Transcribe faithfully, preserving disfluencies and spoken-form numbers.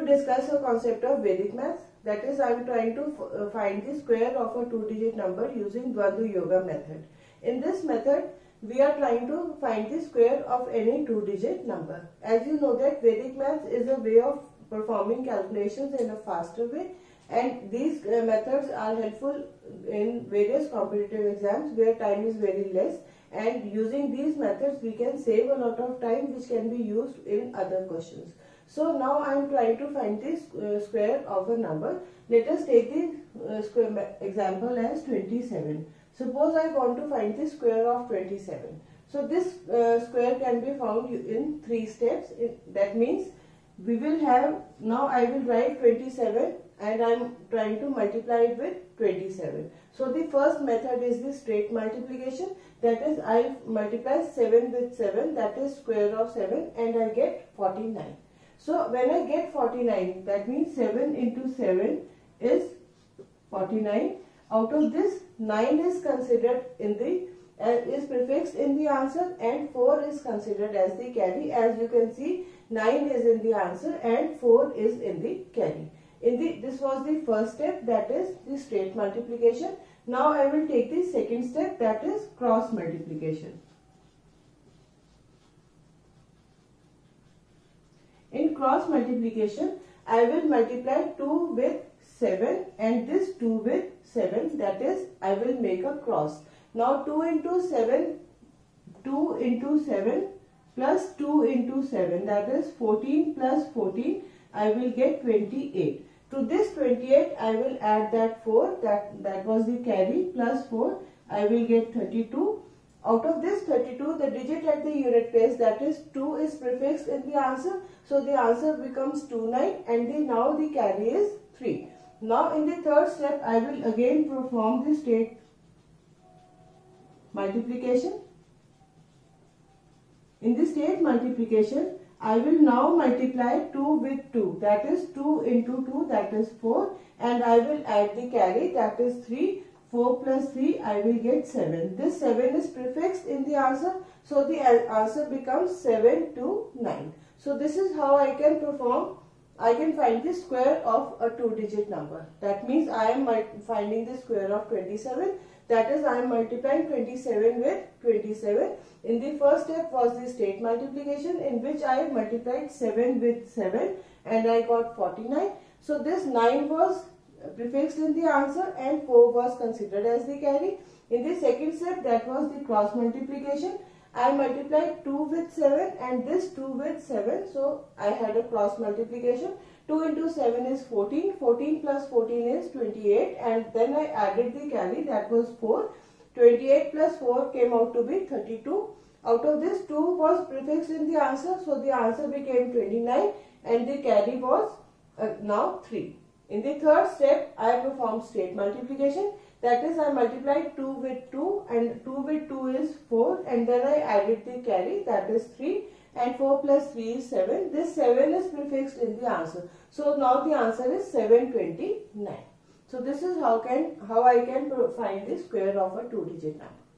to discuss a concept of Vedic maths. That is, I am trying to uh, find the square of a two-digit number using Dvandva Yoga method. In this method, we are trying to find the square of any two-digit number. As you know that Vedic maths is a way of performing calculations in a faster way, and these uh, methods are helpful in various competitive exams where time is very less, and using these methods we can save a lot of time which can be used in other questions. So now I am trying to find the uh, square of a number. Let us take the uh, square example as twenty-seven. Suppose I want to find the square of twenty-seven. So this uh, square can be found in three steps. It, that means we will have, now I will write twenty-seven and I am trying to multiply it with twenty-seven. So the first method is the straight multiplication. That is, I multiply seven with seven, that is square of seven, and I get forty-nine. So when I get forty-nine, that means seven into seven is forty-nine. Out of this, nine is considered in the uh, is prefixed in the answer, and four is considered as the carry. As you can see, nine is in the answer and four is in the carry. In the this was the first step, that is the straight multiplication. Now I will take the second step, that is cross multiplication. In cross multiplication, I will multiply two with seven and this two with seven, that is I will make a cross. Now two into seven, two into seven plus two into seven, that is fourteen plus fourteen, I will get twenty-eight. To this twenty-eight, I will add that four, that, that was the carry, plus four, I will get thirty-two. Out of this thirty-two, the digit at the unit place, that is two, is prefixed in the answer. So the answer becomes twenty-nine, and the, now the carry is three. Now in the third step, I will again perform the straight multiplication. In the straight multiplication, I will now multiply two with two, that is two into two, that is four, and I will add the carry, that is three. four plus three, I will get seven. This seven is prefixed in the answer, so the answer becomes seven to nine. So this is how I can perform, I can find the square of a two-digit number. That means I am finding the square of twenty-seven. That is, I am multiplying twenty-seven with twenty-seven. In the first step was the straight multiplication, in which I multiplied seven with seven and I got forty-nine. So this nine was prefixed in the answer and four was considered as the carry. In the second step, that was the cross multiplication. I multiplied two with seven and this two with seven. So I had a cross multiplication. two into seven is fourteen. fourteen plus fourteen is twenty-eight, and then I added the carry, that was four. twenty-eight plus four came out to be thirty-two. Out of this, two was prefixed in the answer, so the answer became twenty-nine and the carry was uh, now three. In the third step, I performed straight multiplication. That is, I multiplied two with two, and two with two is four, and then I added the carry, that is three, and four plus three is seven. This seven is prefixed in the answer. So now the answer is seven twenty-nine. So this is how can how I can find the square of a two-digit number.